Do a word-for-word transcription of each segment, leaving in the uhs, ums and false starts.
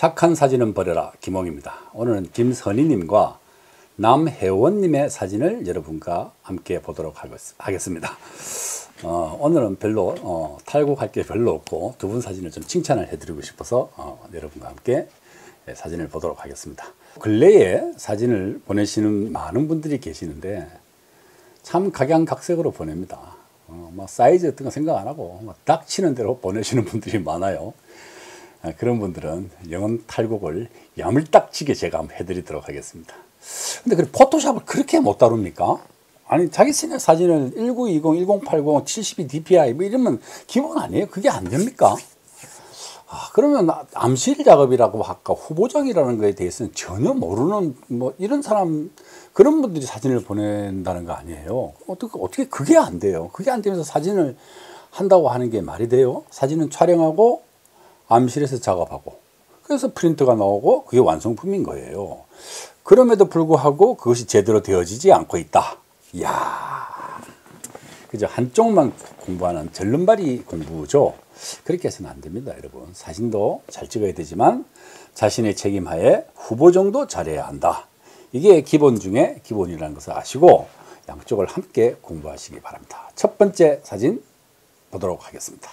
착한 사진은 버려라 김홍입니다. 오늘은 김선희님과 남혜원님의 사진을 여러분과 함께 보도록 하겠습니다. 어, 오늘은 별로 어, 탈곡할 게 별로 없고 두 분 사진을 좀 칭찬을 해드리고 싶어서 어, 여러분과 함께 사진을 보도록 하겠습니다. 근래에 사진을 보내시는 많은 분들이 계시는데 참 각양각색으로 보냅니다. 어, 뭐 사이즈 같은 거 생각 안 하고 뭐 딱 치는 대로 보내시는 분들이 많아요. 아, 그런 분들은 영혼 탈곡을 야물딱지게 제가 한번 해드리도록 하겠습니다. 근데 그 포토샵을 그렇게 못 다룹니까? 아니 자기 생각 사진을 천구백이십, 천팔십, 칠십이 디피아이 뭐 이러면 기본 아니에요? 그게 안 됩니까? 아, 그러면 암실 작업이라고 할까 후보작이라는 거에 대해서는 전혀 모르는 뭐 이런 사람 그런 분들이 사진을 보낸다는 거 아니에요? 어떻게 어떻게 그게 안 돼요? 그게 안 되면서 사진을 한다고 하는 게 말이 돼요? 사진은 촬영하고 암실에서 작업하고 그래서 프린트가 나오고 그게 완성품인 거예요. 그럼에도 불구하고 그것이 제대로 되어지지 않고 있다. 이야, 그죠? 한쪽만 공부하는 절름발이 공부죠. 그렇게 해서는 안 됩니다, 여러분. 사진도 잘 찍어야 되지만 자신의 책임하에 후보 정도 잘해야 한다. 이게 기본 중에 기본이라는 것을 아시고 양쪽을 함께 공부하시기 바랍니다. 첫 번째 사진 보도록 하겠습니다.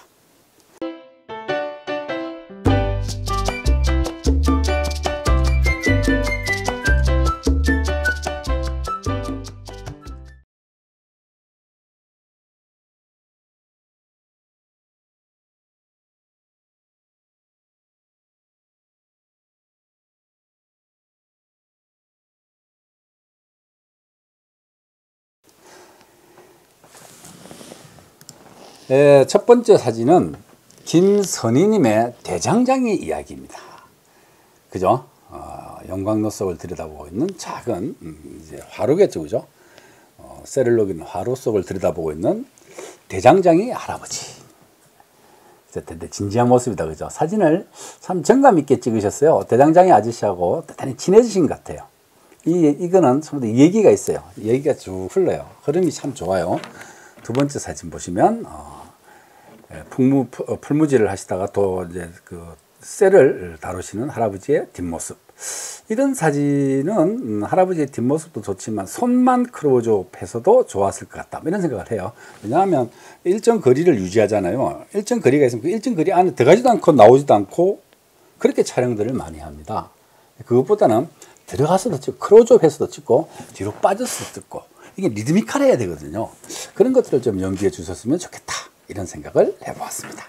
에, 첫 번째 사진은 김선희님의 대장장이 이야기입니다. 그죠? 어, 영광로 속을 들여다보고 있는 작은 음, 이제 화로겠죠, 그죠? 어, 셀룰로기는 화로 속을 들여다보고 있는 대장장이 할아버지. 근데 진지한 모습이다, 그죠? 사진을 참 정감 있게 찍으셨어요. 대장장이 아저씨하고 대단히 친해지신 것 같아요. 이 이거는 참 얘기가 있어요. 얘기가 쭉 흘러요. 흐름이 참 좋아요. 두 번째 사진 보시면. 어, 풍무, 풀무지를 하시다가 또 이제 그 쇠를 다루시는 할아버지의 뒷모습. 이런 사진은 할아버지의 뒷모습도 좋지만 손만 클로즈업해서도 좋았을 것 같다. 이런 생각을 해요. 왜냐하면 일정 거리를 유지하잖아요. 일정 거리가 있으면 그 일정 거리 안에 들어가지도 않고 나오지도 않고 그렇게 촬영들을 많이 합니다. 그것보다는 들어가서도 찍고 클로즈업해서도 찍고 뒤로 빠져서 찍고 이게 리드미컬해야 되거든요. 그런 것들을 좀 연기해 주셨으면 좋겠다. 이런 생각을 해보았습니다.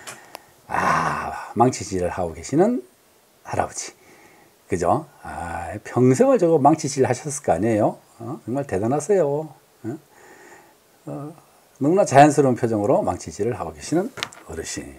아, 망치질을 하고 계시는 할아버지. 그죠? 아, 평생을 저거 망치질 하셨을 거 아니에요? 어? 정말 대단하세요. 어? 어, 너무나 자연스러운 표정으로 망치질을 하고 계시는 어르신.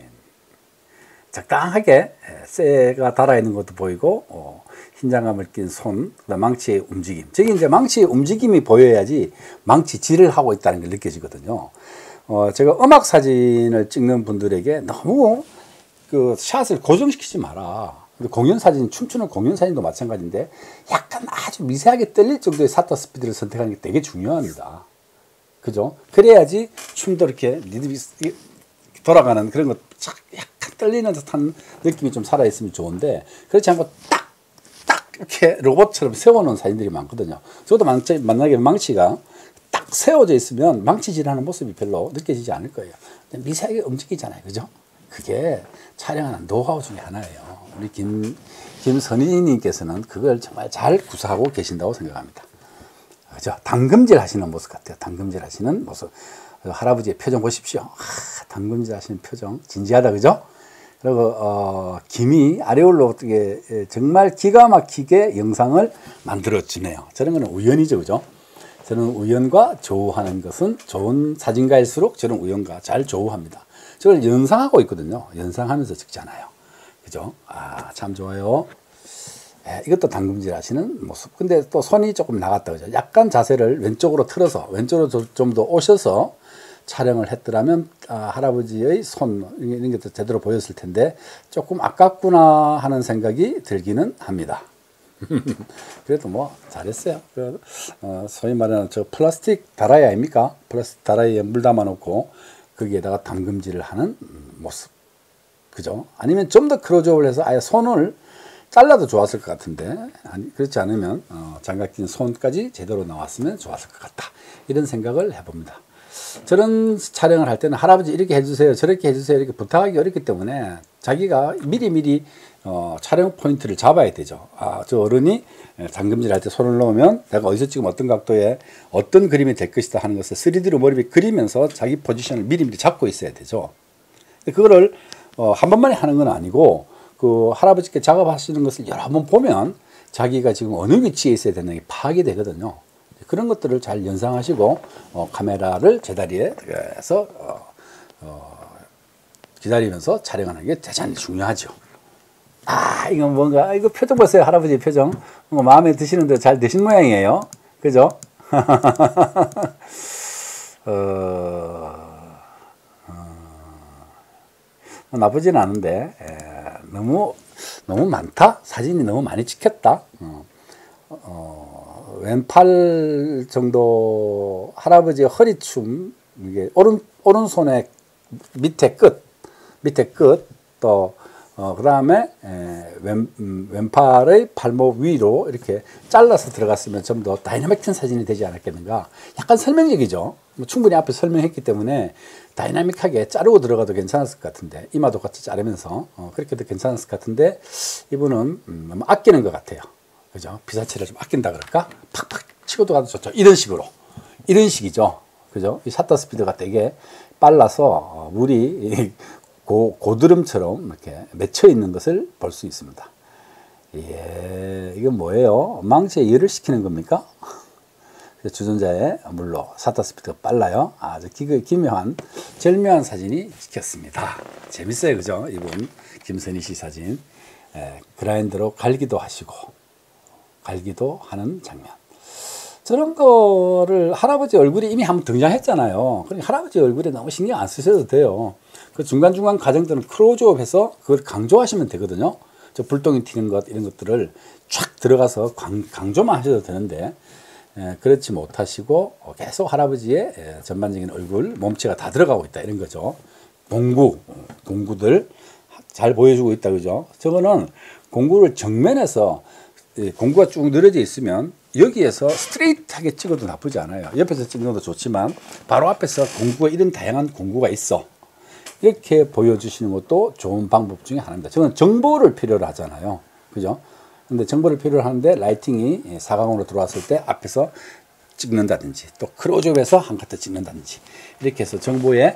적당하게 쇠가 달아있는 것도 보이고, 어, 흰장갑을 낀 손, 그다음 망치의 움직임. 저기 이제 망치의 움직임이 보여야지 망치질을 하고 있다는 게 느껴지거든요. 어, 제가 음악 사진을 찍는 분들에게 너무 그 샷을 고정시키지 마라. 공연 사진, 춤추는 공연 사진도 마찬가지인데 약간 아주 미세하게 떨릴 정도의 셔터 스피드를 선택하는 게 되게 중요합니다. 그죠? 그래야지 춤도 이렇게 리듬이 돌아가는 그런 거 약간 떨리는 듯한 느낌이 좀 살아있으면 좋은데 그렇지 않고 딱, 딱 이렇게 로봇처럼 세워놓은 사진들이 많거든요. 저도 만약에 망치가 딱 세워져 있으면 망치질하는 모습이 별로 느껴지지 않을 거예요. 미세하게 움직이잖아요. 그죠? 그게 촬영하는 노하우 중에 하나예요. 우리 김, 김선희님께서는 그걸 정말 잘 구사하고 계신다고 생각합니다. 그죠? 당금질 하시는 모습 같아요. 당금질 하시는 모습. 할아버지의 표정 보십시오. 아, 당금질 하시는 표정. 진지하다. 그죠? 그리고, 어, 김이 아레올로 어떻게 정말 기가 막히게 영상을 만들어주네요. 저런 거는 우연이죠. 그죠? 저는 우연과 조우하는 것은 좋은 사진가일수록 저는 우연과 잘 조우합니다. 저걸 연상하고 있거든요. 연상하면서 찍잖아요. 그죠? 아, 참 좋아요. 예, 이것도 당금질 하시는 모습. 근데 또 손이 조금 나갔다. 그죠? 약간 자세를 왼쪽으로 틀어서, 왼쪽으로 좀 더 오셔서 촬영을 했더라면, 아, 할아버지의 손, 이런 것도 제대로 보였을 텐데, 조금 아깝구나 하는 생각이 들기는 합니다. 그래도 뭐 잘했어요. 그, 어, 소위 말하는 저 플라스틱 다라이 아닙니까? 플라스틱 다라이에 물 담아 놓고 거기에다가 담금질을 하는 모습. 그죠? 아니면 좀 더 클로즈업을 해서 아예 손을 잘라도 좋았을 것 같은데, 아니, 그렇지 않으면 어, 장갑 낀 손까지 제대로 나왔으면 좋았을 것 같다. 이런 생각을 해봅니다. 저런 촬영을 할 때는 할아버지 이렇게 해주세요, 저렇게 해주세요 이렇게 부탁하기 어렵기 때문에 자기가 미리미리 어, 촬영 포인트를 잡아야 되죠. 아, 저 어른이 담금질 할 때 손을 놓으면 내가 어디서 지금 어떤 각도에 어떤 그림이 될 것이다 하는 것을 쓰리디로 머리에 그리면서 자기 포지션을 미리미리 잡고 있어야 되죠. 그거를 어, 한 번만에 하는 건 아니고 그 할아버지께 작업하시는 것을 여러 번 보면 자기가 지금 어느 위치에 있어야 되는 게 파악이 되거든요. 그런 것들을 잘 연상하시고 어, 카메라를 제자리에 해서 어, 어, 기다리면서 촬영하는 게 대단히 중요하죠. 아, 이건 뭔가, 이거 표정 보세요. 할아버지 표정. 뭐 마음에 드시는 대로 잘 되신 모양이에요. 그죠? 어, 어, 나쁘진 않은데, 에, 너무, 너무 많다? 사진이 너무 많이 찍혔다? 어, 어, 왼팔 정도 할아버지의 허리춤, 이게 오른, 오른손의 밑에 끝, 밑에 끝, 또, 어, 그 다음에 왼, 음, 왼팔의 발목 위로 이렇게 잘라서 들어갔으면 좀 더 다이나믹한 사진이 되지 않았겠는가. 약간 설명적이죠. 뭐 충분히 앞에 설명했기 때문에 다이나믹하게 자르고 들어가도 괜찮았을 것 같은데, 이마도 같이 자르면서 어, 그렇게도 괜찮았을 것 같은데, 이분은 음, 너무 아끼는 것 같아요. 그죠? 피사체를 좀 아낀다 그럴까? 팍팍 치고 들어가도 좋죠. 이런 식으로. 이런 식이죠. 그죠? 이 샤터 스피드가 되게 빨라서 어, 물이 고, 고드름처럼 이렇게 맺혀 있는 것을 볼 수 있습니다. 예, 이건 뭐예요? 망치에 열을 식히는 겁니까? 주전자의 물로 샤터 스피드가 빨라요. 아주 기, 기묘한, 절묘한 사진이 찍혔습니다. 재밌어요, 그죠? 이분 김선희 씨 사진. 예, 그라인더로 갈기도 하시고, 갈기도 하는 장면. 저런 거를 할아버지 얼굴이 이미 한번 등장했잖아요. 그러니까 할아버지 얼굴에 너무 신경 안 쓰셔도 돼요. 그 중간중간 과정들은 클로즈업해서 그걸 강조하시면 되거든요. 저 불똥이 튀는 것, 이런 것들을 쫙 들어가서 강, 강조만 하셔도 되는데, 에, 그렇지 못하시고 계속 할아버지의 에, 전반적인 얼굴, 몸체가 다 들어가고 있다, 이런 거죠. 공구, 공구들 잘 보여주고 있다, 그죠? 저거는 공구를 정면에서 에, 공구가 쭉 늘어져 있으면 여기에서 스트레이트하게 찍어도 나쁘지 않아요. 옆에서 찍는 것도 좋지만 바로 앞에서 공구가, 이런 다양한 공구가 있어, 이렇게 보여주시는 것도 좋은 방법 중에 하나입니다. 저는 정보를 필요로 하잖아요. 그죠? 근데 정보를 필요로 하는데 라이팅이 사각으로 들어왔을 때 앞에서 찍는다든지, 또 클로즈업에서 한 카트 찍는다든지, 이렇게 해서 정보의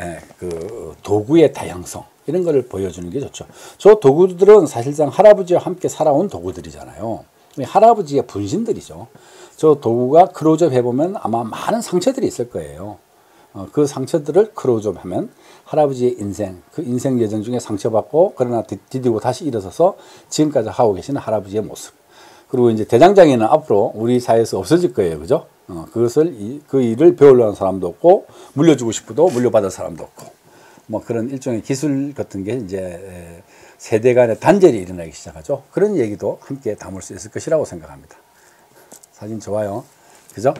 그 도구의 다양성, 이런 거를 보여주는 게 좋죠. 저 도구들은 사실상 할아버지와 함께 살아온 도구들이잖아요. 할아버지의 분신들이죠. 저 도구가 클로즈업 해보면 아마 많은 상처들이 있을 거예요. 어, 그 상처들을 클로즈업 하면 할아버지의 인생, 그 인생 여정 중에 상처받고 그러나 디디고 다시 일어서서 지금까지 하고 계시는 할아버지의 모습. 그리고 이제 대장장이는 앞으로 우리 사회에서 없어질 거예요. 그죠? 어, 그것을, 이, 그 일을 배우려는 사람도 없고, 물려주고 싶어도 물려받을 사람도 없고, 뭐 그런 일종의 기술 같은 게 이제 세대 간의 단절이 일어나기 시작하죠. 그런 얘기도 함께 담을 수 있을 것이라고 생각합니다. 사진 좋아요. 그죠?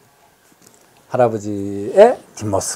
할아버지의 뒷모습.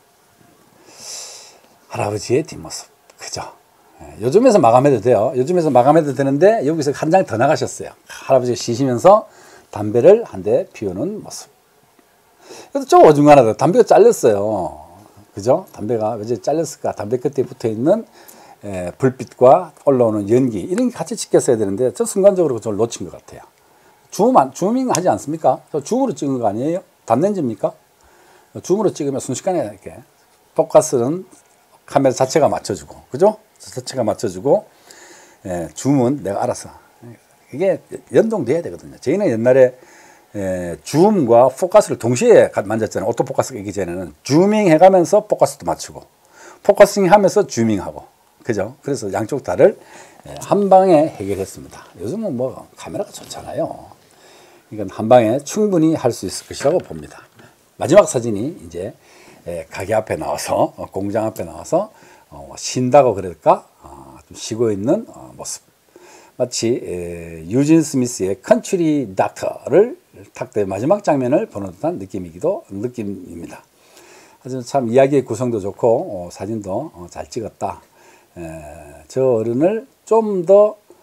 할아버지의 뒷모습. 그죠? 예, 요즘에서 마감해도 돼요. 요즘에서 마감해도 되는데 여기서 한 장 더 나가셨어요. 할아버지가 쉬시면서 담배를 한 대 피우는 모습. 이것도 좀 어중간하다. 담배가 잘렸어요. 그죠? 담배가 왜 잘렸을까? 담배 끝에 붙어 있는 에, 불빛과 올라오는 연기, 이런 게 같이 찍혔어야 되는데 저 순간적으로 좀 놓친 것 같아요. 줌, 줌밍 하지 않습니까? 저 줌으로 찍은 거 아니에요? 단렌즈입니까? 줌으로 찍으면 순식간에 이렇게 포커스는 카메라 자체가 맞춰주고, 그죠? 자체가 맞춰주고, 에, 줌은 내가 알아서. 이게 연동돼야 되거든요. 저희는 옛날에 에, 줌과 포커스를 동시에 만졌잖아요. 오토포커스가 있기 전에는 줌밍 해가면서 포커스도 맞추고, 포커싱 하면서 줌밍하고, 그죠? 그래서 양쪽 다를 한 방에 해결했습니다. 요즘은 뭐 카메라가 좋잖아요. 이건 한 방에 충분히 할 수 있을 것이라고 봅니다. 마지막 사진이 이제 가게 앞에 나와서, 공장 앞에 나와서 쉰다고 그럴까? 좀 쉬고 있는 모습. 마치 유진 스미스의 컨츄리 닥터를 탁대 마지막 장면을 보는 듯한 느낌이기도 느낌입니다. 하지만 참 이야기의 구성도 좋고 어, 사진도 어, 잘 찍었다. 에, 저 어른을 좀 더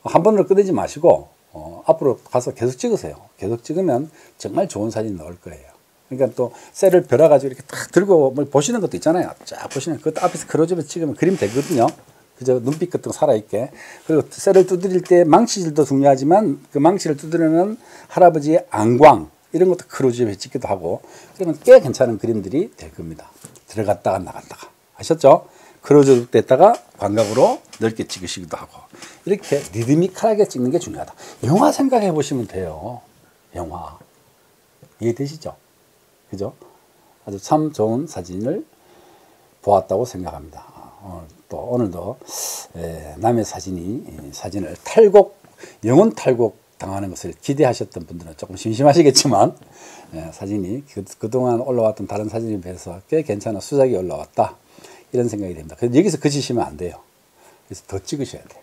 한 번으로 끝내지 마시고 어, 앞으로 가서 계속 찍으세요. 계속 찍으면 정말 좋은 사진이 나올 거예요. 그러니까 또 셀을 벼라가지고 이렇게 딱 들고 뭐 보시는 것도 있잖아요. 쫙 보시는 그것도 앞에서 클로즈업에 찍으면 그림 되거든요. 그저 눈빛 같은 거 살아있게. 그리고 셀을 두드릴 때 망치질도 중요하지만 그 망치를 두드리는 할아버지의 안광 이런 것도 클로즈업에 찍기도 하고 그러면 꽤 괜찮은 그림들이 될 겁니다. 들어갔다가 나갔다가 아셨죠? 클로즈업 됐다가 광각으로 넓게 찍으시기도 하고 이렇게 리드미컬하게 찍는 게 중요하다. 영화 생각해 보시면 돼요. 영화 이해되시죠? 그죠? 아주 참 좋은 사진을 보았다고 생각합니다. 어, 또 오늘도 에, 남의 사진이 사진을 탈곡, 영혼 탈곡 당하는 것을 기대하셨던 분들은 조금 심심하시겠지만 에, 사진이 그, 그동안 올라왔던 다른 사진에 비해서 꽤 괜찮은 수작이 올라왔다. 이런 생각이 됩니다. 그래서 여기서 그치시면 안 돼요. 그래서 더 찍으셔야 돼요.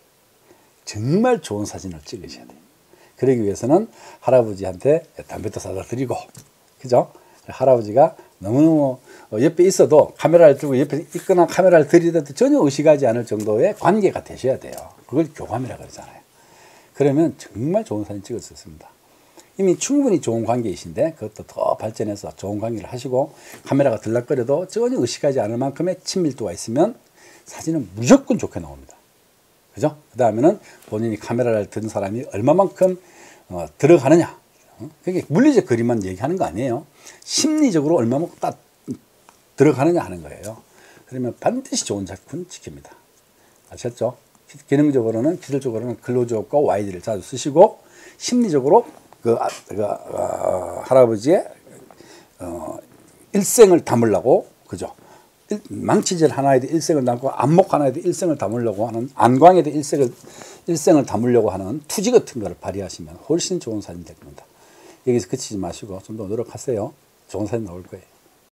정말 좋은 사진을 찍으셔야 돼요. 그러기 위해서는 할아버지한테 담배도 사다 드리고, 그죠? 할아버지가 너무너무 옆에 있어도 카메라를 들고 옆에 있거나 카메라를 들이대도 전혀 의식하지 않을 정도의 관계가 되셔야 돼요. 그걸 교감이라 그러잖아요. 그러면 정말 좋은 사진 찍을 수 있습니다. 이미 충분히 좋은 관계이신데 그것도 더 발전해서 좋은 관계를 하시고 카메라가 들락거려도 전혀 의식하지 않을 만큼의 친밀도가 있으면 사진은 무조건 좋게 나옵니다. 그죠? 그 다음에는 본인이 카메라를 든 사람이 얼마만큼 어, 들어가느냐. 어? 그게 물리적 그림만 얘기하는 거 아니에요. 심리적으로 얼마만큼 딱 들어가느냐 하는 거예요. 그러면 반드시 좋은 작품 찍힙니다. 아셨죠? 기능적으로는, 기술적으로는 클로즈업과 와이드를 자주 쓰시고 심리적으로 그, 그 어, 할아버지의 어, 일생을 담으려고, 그죠? 일, 망치질 하나에도 일생을 담고 안목 하나에도 일생을 담으려고 하는, 안광에도 일생을, 일생을 담으려고 하는 투지 같은 거를 발휘하시면 훨씬 좋은 사진이 될 겁니다. 여기서 그치지 마시고 좀 더 노력하세요. 좋은 사진 나올 거예요.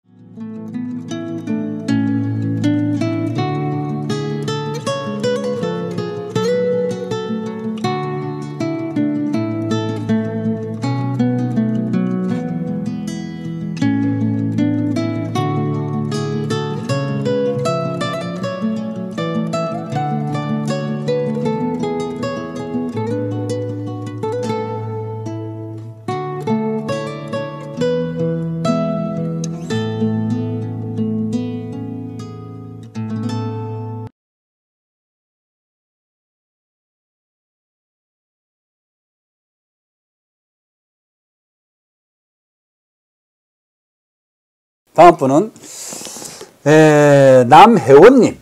다음 분은 에, 남혜원님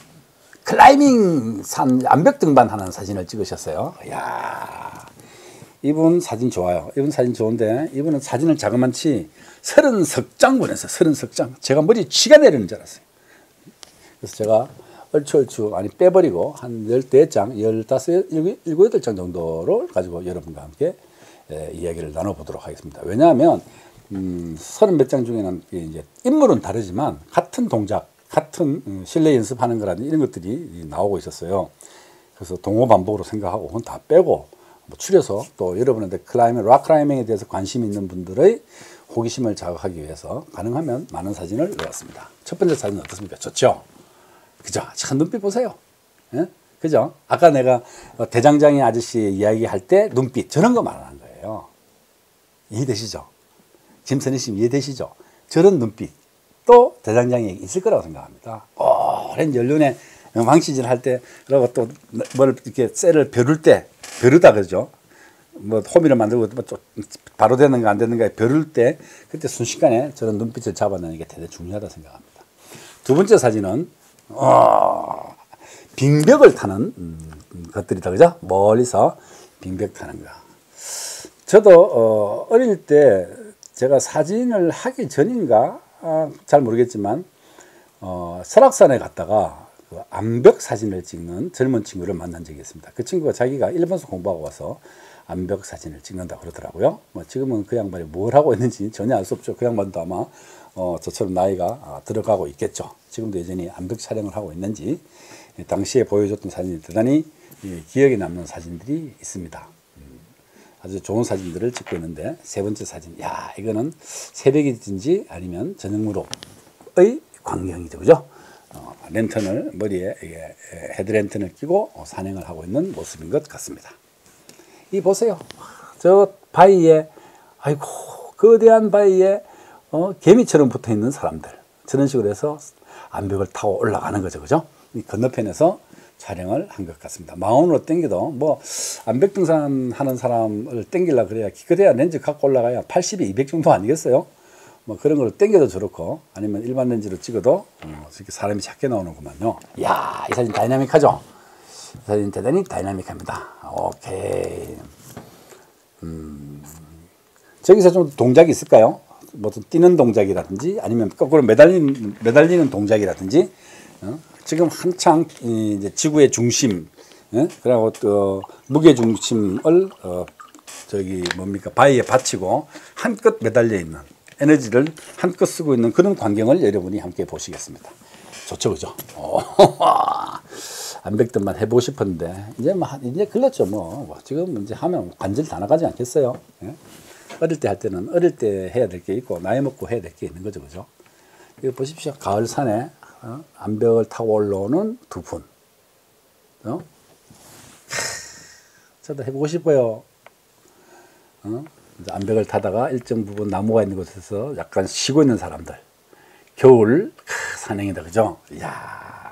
클라이밍 산 암벽 등반하는 사진을 찍으셨어요. 이야, 이분 사진 좋아요. 이분 사진 좋은데 이분은 사진을 자그만치 서른 석 장 보냈어요. 서른 석 장. 제가 머리 쥐가 내리는 줄 알았어요. 그래서 제가 얼추 얼추 많이 빼버리고 한 열네 장, 열다섯, 일곱, 여덟 장 정도를 가지고 여러분과 함께 에, 이야기를 나눠보도록 하겠습니다. 왜냐하면 음, 서른 몇 장 중에는 이제 인물은 다르지만 같은 동작, 같은 음, 실내 연습하는 거라든지 이런 것들이 나오고 있었어요. 그래서 동호 반복으로 생각하고 그건 다 빼고 뭐 추려서 또 여러분한테 클라이밍, 락 클라이밍에 대해서 관심 있는 분들의 호기심을 자극하기 위해서 가능하면 많은 사진을 넣었습니다. 첫 번째 사진 어떻습니까? 좋죠? 그죠? 참 눈빛 보세요. 예? 그죠? 아까 내가 대장장이 아저씨 이야기할 때 눈빛 저런 거 말하는 거예요. 이해되시죠? 김선희 씨 이해되시죠? 저런 눈빛 또 대장장이 있을 거라고 생각합니다. 오랜 연륜에 망치질 할 때 그리고 또 뭘 이렇게 셀을 벼를 때 벼르다 그러죠. 뭐 호미를 만들고 뭐 바로 되는가 안 되는가 벼를 때 그때 순식간에 저런 눈빛을 잡아내는 게 대단히 중요하다 생각합니다. 두 번째 사진은 어, 빙벽을 타는 음, 것들이다 그죠? 멀리서 빙벽 타는 거. 저도 어, 어릴 때 제가 사진을 하기 전인가 아, 잘 모르겠지만 어, 설악산에 갔다가 그 암벽 사진을 찍는 젊은 친구를 만난 적이 있습니다. 그 친구가 자기가 일본에서 공부하고 와서 암벽 사진을 찍는다 그러더라고요. 뭐 지금은 그 양반이 뭘 하고 있는지 전혀 알 수 없죠. 그 양반도 아마 어, 저처럼 나이가 아, 들어가고 있겠죠. 지금도 여전히 암벽 촬영을 하고 있는지 예, 당시에 보여줬던 사진이 대단히 예, 기억에 남는 사진들이 있습니다. 아주 좋은 사진들을 찍고 있는데 세 번째 사진, 야 이거는 새벽이든지 아니면 저녁무렵의 광경이죠, 그죠? 어, 랜턴을 머리에 이게 헤드랜턴을 끼고 산행을 하고 있는 모습인 것 같습니다. 이 보세요. 저 바위에 아이고 거대한 바위에 어, 개미처럼 붙어 있는 사람들 저런 식으로 해서 암벽을 타고 올라가는 거죠, 그죠? 이 건너편에서 촬영을 한 것 같습니다. 망원으로 당겨도 뭐 암벽 등산 하는 사람을 당기려 그래야 기껏해야 렌즈 갖고 올라가야 팔십에 이백 정도 아니겠어요? 뭐 그런 걸 당겨도 저렇고 아니면 일반 렌즈로 찍어도 어, 이렇게 사람이 작게 나오는구만요. 이야, 이 사진 다이나믹하죠? 이 사진 대단히 다이나믹합니다. 오케이. 음, 저기서 좀 동작이 있을까요? 뭐 뛰는 동작이라든지 아니면 거꾸로 매달리는, 매달리는 동작이라든지 어? 지금 한창 이제 지구의 중심, 예? 그리고 또 무게 중심을 어, 저기 뭡니까 바위에 받치고 한껏 매달려 있는 에너지를 한껏 쓰고 있는 그런 광경을 여러분이 함께 보시겠습니다. 좋죠, 그죠? 암벽등반 해보고 싶었는데 이제 뭐 이제 글렀죠, 뭐 지금 이제 하면 관절 다 나가지 않겠어요? 예? 어릴 때 할 때는 어릴 때 해야 될 게 있고 나이 먹고 해야 될 게 있는 거죠, 그죠? 이거 보십시오, 가을 산에 어? 암벽을 타고 올라오는 두 분. 어? 저도 해보고 싶어요. 어? 이제 암벽을 타다가 일정 부분 나무가 있는 곳에서 약간 쉬고 있는 사람들. 겨울 크, 산행이다, 그죠? 이야.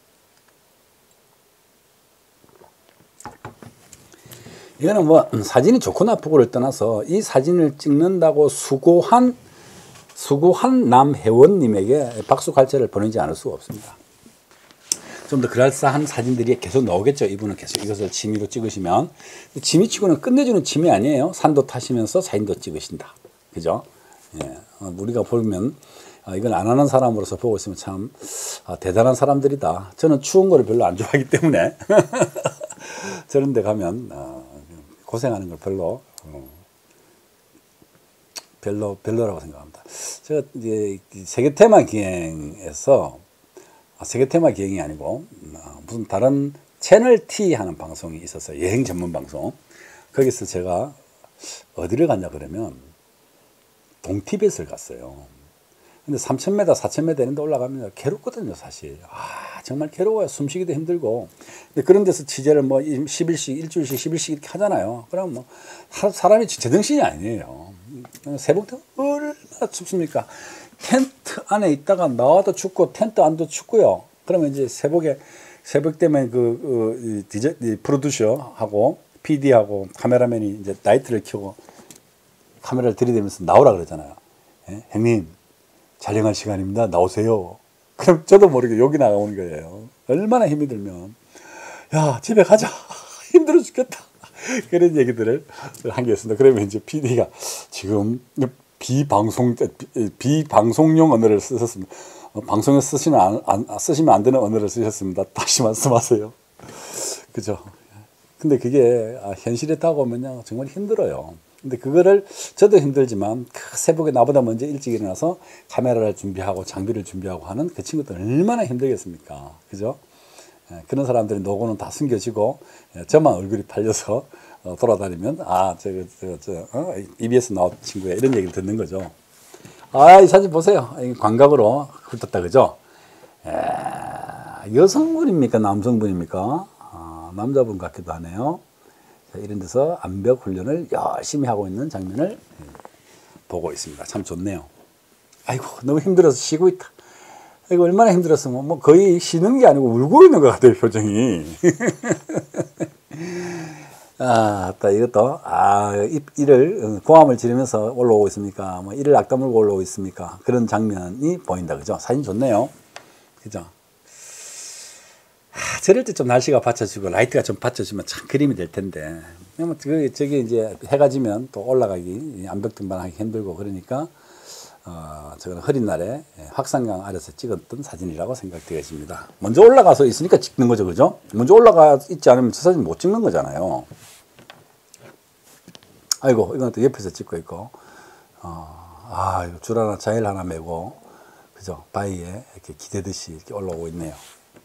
이거는 뭐 사진이 좋고 나쁘고를 떠나서 이 사진을 찍는다고 수고한 수고한 남회원님에게 박수 갈채를 보내지 않을 수가 없습니다. 좀 더 그럴싸한 사진들이 계속 나오겠죠. 이분은 계속 이것을 취미로 찍으시면. 취미치고는 끝내주는 취미 아니에요. 산도 타시면서 사진도 찍으신다. 그죠? 예. 우리가 보면 아, 이건 안 하는 사람으로서 보고 있으면 참 아, 대단한 사람들이다. 저는 추운 거를 별로 안 좋아하기 때문에 저런 데 가면 어, 고생하는 걸 별로 어, 별로 별로라고 생각합니다. 제가 이제 세계 테마 기행에서 아, 세계 테마 기행이 아니고 아, 무슨 다른 채널 T 하는 방송이 있었어요. 여행 전문 방송. 거기서 제가 어디를 갔냐 그러면 동티벳을 갔어요. 근데 삼천 미터, 사천 미터 이런 데 올라가면 괴롭거든요, 사실. 아, 정말 괴로워요. 숨쉬기도 힘들고. 근데 그런 데서 취재를 뭐 십 일씩, 일주일씩, 십 일씩 이렇게 하잖아요. 그럼 뭐 사람이 제정신이 아니에요. 새벽 때 얼마나 춥습니까? 텐트 안에 있다가 나와도 춥고 텐트 안도 춥고요. 그러면 이제 새벽에 새벽 되면 그, 그 디제, 프로듀서하고 피디하고 카메라맨이 이제 라이트를 켜고 카메라를 들이대면서 나오라 그러잖아요. 예? 형님 촬영할 시간입니다. 나오세요. 그럼 저도 모르게 여기 나오는 거예요. 얼마나 힘이 들면 야 집에 가자 힘들어 죽겠다 그런 얘기들을 한 게 있습니다. 그러면 이제 피디가 지금 비방송 비방송용 언어를 쓰셨습니다. 방송에 쓰시면 안, 안, 쓰시면 안 되는 언어를 쓰셨습니다. 다시 말씀하세요. 그죠? 근데 그게 현실에 다가오면 정말 힘들어요. 근데 그거를 저도 힘들지만 그 새벽에 나보다 먼저 일찍 일어나서 카메라를 준비하고 장비를 준비하고 하는 그 친구들 얼마나 힘들겠습니까? 그죠? 예, 그런 사람들이 노고는 다 숨겨지고 예, 저만 얼굴이 팔려서 어, 돌아다니면 아, 저, 저, 저, 어? 이비에스 나온 친구야 이런 얘기를 듣는 거죠. 아, 이 사진 보세요. 광각으로 훑었다, 그죠? 예, 여성분입니까? 남성분입니까? 아, 남자분 같기도 하네요. 자, 이런 데서 암벽 훈련을 열심히 하고 있는 장면을 보고 있습니다. 참 좋네요. 아이고, 너무 힘들어서 쉬고 있다. 이거 얼마나 힘들었으면 뭐 거의 쉬는 게 아니고 울고 있는 것 같아요, 표정이. 아, 또 이것도, 아, 이를, 고함을 지르면서 올라오고 있습니까? 뭐, 이를 악다물고 올라오고 있습니까? 그런 장면이 보인다, 그죠? 사진 좋네요. 그죠? 아, 저럴 때 좀 날씨가 받쳐지고, 라이트가 좀 받쳐지면 참 그림이 될 텐데. 뭐, 그, 저기 이제 해가 지면 또 올라가기, 암벽 등반하기 힘들고, 그러니까, 어, 저거는 흐린 날에 확산강 아래서 찍었던 사진이라고 생각되어집니다. 먼저 올라가서 있으니까 찍는 거죠, 그죠? 먼저 올라가 있지 않으면 저 사진 못 찍는 거잖아요. 아이고, 이건 또 옆에서 찍고 있고, 어, 아, 이거 줄 하나, 자일 하나 메고, 그죠? 바위에 이렇게 기대듯이 이렇게 올라오고 있네요.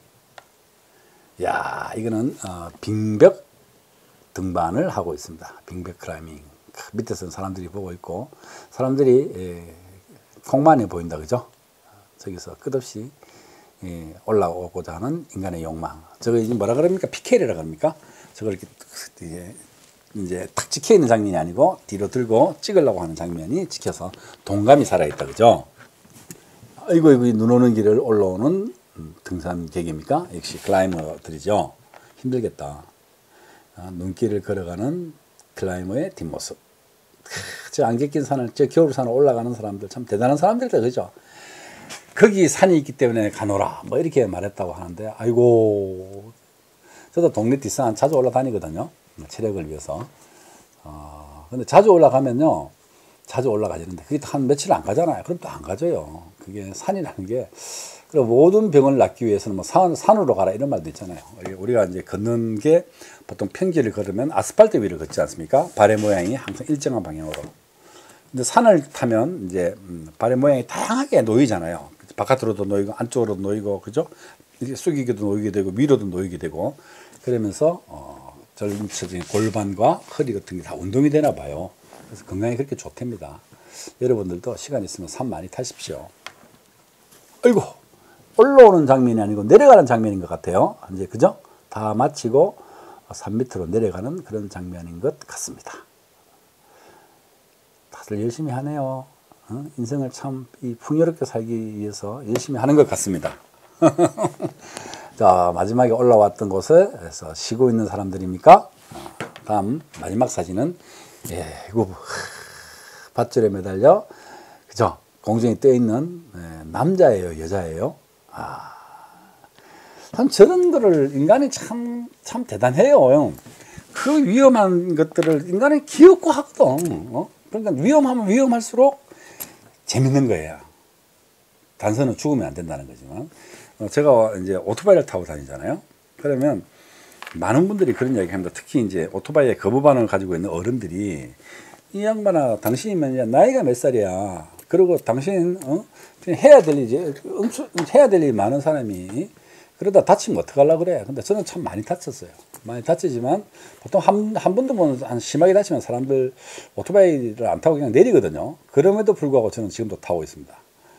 야, 이거는, 어, 빙벽 등반을 하고 있습니다. 빙벽 클라이밍. 밑에서는 사람들이 보고 있고, 사람들이, 예, 콩만해 보인다, 그죠? 저기서 끝없이 예, 올라오고자 하는 인간의 욕망. 저거 이제 뭐라 그럽니까? 피케리라 그럽니까? 저걸 이렇게 이제, 이제 탁 찍혀 있는 장면이 아니고 뒤로 들고 찍으려고 하는 장면이 찍혀서 동감이 살아있다. 그죠? 아이고, 이거 눈 오는 길을 올라오는 등산객입니까? 역시 클라이머들이죠. 힘들겠다. 아, 눈길을 걸어가는 클라이머의 뒷모습. 저 안개 낀 산을, 저 겨울산을 올라가는 사람들 참 대단한 사람들이다. 그죠? 거기 산이 있기 때문에 가노라. 뭐 이렇게 말했다고 하는데, 아이고. 저도 동네 뒷산 자주 올라다니거든요. 체력을 위해서. 어, 근데 자주 올라가면요. 자주 올라가지는데 그게 한 며칠 안 가잖아요. 그럼 또 안 가져요. 그게 산이라는 게. 그리고 모든 병을 낫기 위해서는 뭐 산, 산으로 가라 이런 말도 있잖아요. 우리가 이제 걷는 게 보통 평지를 걸으면 아스팔트 위를 걷지 않습니까? 발의 모양이 항상 일정한 방향으로. 근데 산을 타면 이제 발의 모양이 다양하게 놓이잖아요. 바깥으로도 놓이고 안쪽으로도 놓이고 그죠? 이게 숙이게도 놓이게 되고 위로도 놓이게 되고 그러면서 어, 전체적인 골반과 허리 같은 게 다 운동이 되나 봐요. 그래서 건강에 그렇게 좋답니다. 여러분들도 시간 있으면 산 많이 타십시오. 아이고 올라오는 장면이 아니고 내려가는 장면인 것 같아요. 이제 그죠? 다 마치고 산 밑으로 내려가는 그런 장면인 것 같습니다. 다들 열심히 하네요. 어? 인생을 참 이 풍요롭게 살기 위해서 열심히 하는 것 같습니다. 자, 마지막에 올라왔던 곳에서 쉬고 있는 사람들입니까? 다음 마지막 사진은 예, 이거 밧줄에 매달려 그죠? 공중에 떠 있는 예, 남자예요, 여자예요? 아, 참 저런 거를 인간이 참 참 대단해요. 그 위험한 것들을 인간이 귀엽고 하거든. 어? 그러니까 위험하면 위험할수록 재밌는 거예요. 단서는 죽으면 안 된다는 거지만 어, 제가 이제 오토바이를 타고 다니잖아요. 그러면 많은 분들이 그런 이야기 합니다. 특히 이제 오토바이에 거부 반응을 가지고 있는 어른들이 이 양반아 당신이면 나이가 몇 살이야. 그리고 당신 어? 해야 될 일이 해야 될 일이 많은 사람이 그러다 다치면 어떡하려고 그래. 근데 저는 참 많이 다쳤어요. 많이 다치지만 보통 한, 한 번도 뭐 한 심하게 다치면 사람들 오토바이를 안 타고 그냥 내리거든요. 그럼에도 불구하고 저는 지금도 타고 있습니다.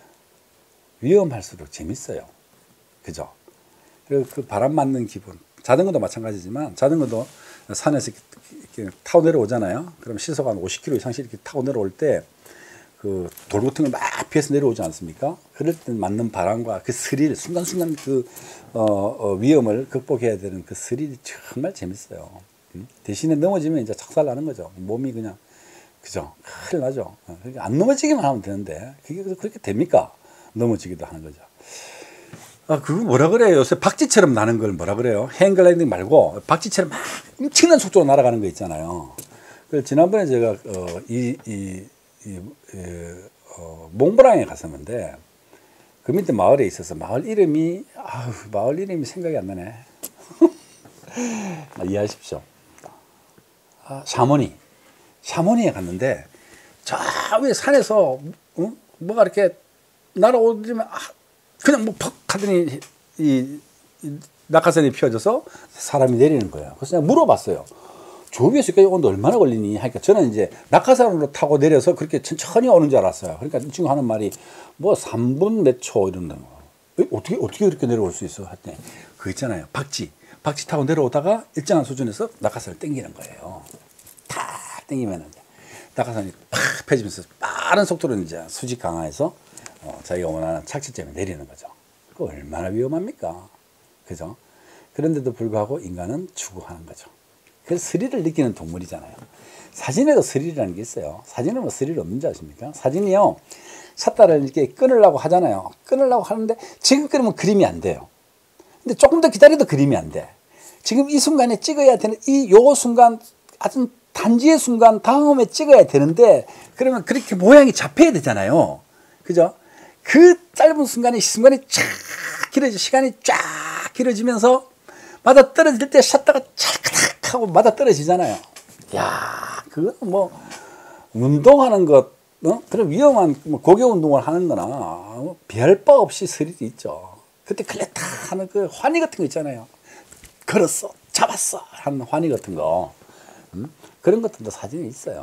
위험할수록 재밌어요. 그죠? 그리고 그 바람 맞는 기분. 자전거도 마찬가지지만 자전거도 산에서 이렇게, 이렇게 타고 내려오잖아요. 그럼 시속 한 오십 킬로미터 이상씩 이렇게 타고 내려올 때 그 돌 같은 걸 막 피해서 내려오지 않습니까? 그럴 때 맞는 바람과 그 스릴, 순간순간 그 어, 어, 위험을 극복해야 되는 그 스릴이 정말 재밌어요. 음? 대신에 넘어지면 이제 착살 나는 거죠. 몸이 그냥 그죠? 큰일 나죠. 그러니까 안 넘어지기만 하면 되는데 그게 그렇게 됩니까? 넘어지기도 하는 거죠. 아, 그거 뭐라 그래요? 요새 박쥐처럼 나는 걸 뭐라 그래요? 행글라이딩 말고 박쥐처럼 막 엄청난 속도로 날아가는 거 있잖아요. 그 지난번에 제가 어, 이, 이, 이, 이 어, 몽브랑에 갔었는데 그 밑에 마을에 있어서 마을 이름이 아우, 마을 이름이 생각이 안 나네. 아, 이해하십시오. 아, 샤모니. 샤모니에 갔는데 저 위에 산에서 어? 뭐가 이렇게 날아오면 아, 그냥 뭐 팍 하더니 이, 이 낙하산이 피어져서 사람이 내리는 거예요. 그래서 그냥 물어봤어요. 저 위에서 여기까지 오는데 얼마나 걸리니? 하니까 저는 이제 낙하산으로 타고 내려서 그렇게 천천히 오는 줄 알았어요. 그러니까 이 친구 하는 말이 뭐 삼 분 몇 초 이런다는 거예요. 어떻게, 어떻게 이렇게 내려올 수 있어? 했더니 그거 있잖아요. 박쥐. 박쥐 타고 내려오다가 일정한 수준에서 낙하산을 땡기는 거예요. 탁 땡기면 낙하산이 팍 펴지면서 빠른 속도로 이제 수직 강화해서 어, 자기가 원하는 착지점에 내리는 거죠. 그 얼마나 위험합니까? 그죠? 그런데도 불구하고 인간은 추구하는 거죠. 그래서 스릴을 느끼는 동물이잖아요. 사진에도 스릴이라는 게 있어요. 사진은 뭐 스릴 없는지 아십니까? 사진이요. 샷다를 이렇게 끊으려고 하잖아요. 끊으려고 하는데 지금 끊으면 그림이 안 돼요. 근데 조금 더 기다려도 그림이 안 돼. 지금 이 순간에 찍어야 되는 이 요 순간 아주 단지의 순간 다음에 찍어야 되는데 그러면 그렇게 모양이 잡혀야 되잖아요. 그죠? 그 짧은 순간에 순간이 쫙 길어져 시간이 쫙 길어지면서 맞아 떨어질 때 샷다가 찰칵 하고 맞아 떨어지잖아요. 야, 그거는 뭐 운동하는 것, 어? 그런 위험한 뭐 고개 운동을 하는 거나 뭐 별 바 없이 스릴이 있죠. 그때 클레타 하는 그 환희 같은 거 있잖아요. 걸었어, 잡았어 하는 환희 같은 거. 음? 그런 것들도 사진이 있어요.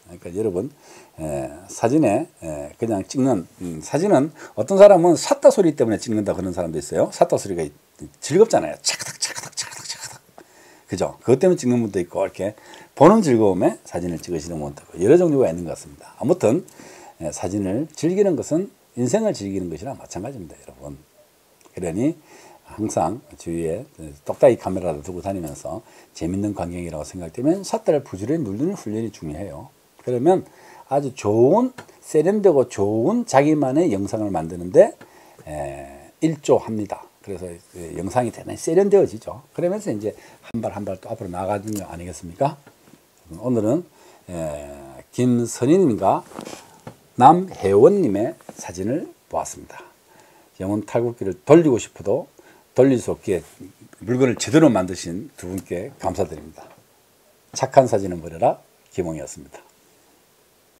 그러니까 여러분 에, 사진에 에, 그냥 찍는 음, 사진은 어떤 사람은 삿다 소리 때문에 찍는다 그런 사람도 있어요. 삿다 소리가 즐겁잖아요. 차크닥 차크닥 차크닥 차크닥. 그죠? 그것 때문에 찍는 분도 있고 이렇게 보는 즐거움에 사진을 찍으시는 분도 있고 여러 종류가 있는 것 같습니다. 아무튼 에, 사진을 즐기는 것은 인생을 즐기는 것이랑 마찬가지입니다, 여러분. 그러니 항상 주위에 똑딱이 카메라를 두고 다니면서 재밌는 광경이라고 생각되면 샷터를 부지런히 누르는 훈련이 중요해요. 그러면 아주 좋은 세련되고 좋은 자기만의 영상을 만드는데 에, 일조합니다. 그래서 영상이 대단히 세련되어지죠. 그러면서 이제 한 발 한 발 또 앞으로 나아가는 거 아니겠습니까? 오늘은 에, 김선희님과 남혜원님의 사진을 보았습니다. 영혼 탈곡기를 돌리고 싶어도 돌릴 수 없기에 물건을 제대로 만드신 두 분께 감사드립니다. 착한 사진은 버려라 김홍이었습니다.